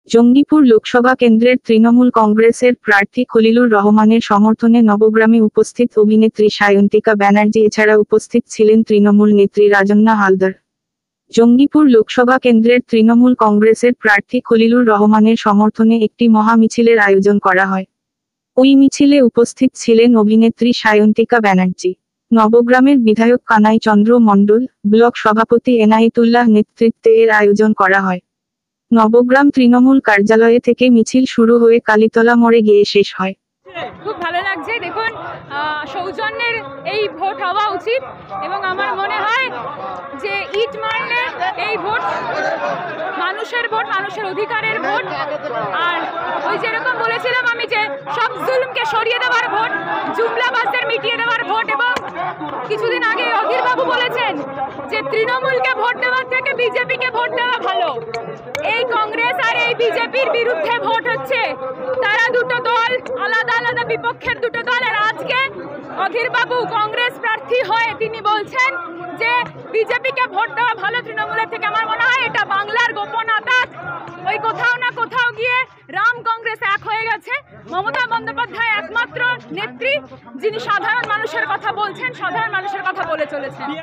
জঙ্গিপুর লোকসভা কেন্দ্রের তৃণমূল কংগ্রেসের প্রার্থী খলিলুর রহমানের সমর্থনে নবগ্রামে উপস্থিত অভিনেত্রী সায়ন্তিকা ব্যানার্জি এছাড়া উপস্থিত ছিলেন তৃণমূল নেত্রী রাজন্না হালদার। জঙ্গিপুর লোকসভা কেন্দ্রের তৃণমূল কংগ্রেসের প্রার্থী খলিলুর রহমানের সমর্থনে একটি মহা মিছিলের আয়োজন করা হয়। ওই মিছিলে উপস্থিত ছিলেন অভিনেত্রী সায়ন্তিকা ব্যানার্জি। নবগ্রামের বিধায়ক কানাই চন্দ্র মণ্ডল, ব্লক সভাপতি এনায়েতুল্লাহ নেতৃত্বে এর আয়োজন করা হয়। নবগ্রাম তৃণমূল কার্যালয়ে থেকে মিছিল শুরু হয়ে কালীতলা মোড়ে গিয়ে শেষ হয়। খুব ভালো লাগছে। দেখুন, সৌজন্যের এই ভোট হওয়া উচিত এবং আমার মনে হয় যে ইট মারলে এই ভোট মানুষের ভোট, মানুষের অধিকারের ভোট। আর ওই যেরকম বলেছিলাম আমি যে সব জুলুমকে সরিয়ে দেওয়ার ভোট, জুমলাবাজদের মিটিয়ে দেওয়ার ভোট। এবং কিছুদিন আগে অধীরবাবু বলেছেন যে তৃণমূলকে ভোট দেওয়ার থেকে বিজেপিকে ভোট দেওয়া ভালো। এই কংগ্রেস আর এই বিজেপির বিরুদ্ধে ভোট হচ্ছে। তারা দুটো দল, আলাদা আলাদা বিপক্ষের দুটো দল। আর আজকে অধীরবাবু কংগ্রেস প্রার্থী হয়ে তিনি বলছেন যে বিজেপিকে ভোট দেওয়া ভালো তৃণমূলের থেকে। আমার মনে হয় এটা বাংলার গোপন আঘাত। ওই কোথাও না কোথাও গিয়ে রাম কংগ্রেস এক হয়ে গেছে। মমতা বন্দ্যোপাধ্যায় একমাত্র নেত্রী যিনি সাধারণ মানুষের কথা বলছেন, সাধারণ মানুষের কথা বলে চলেছেন।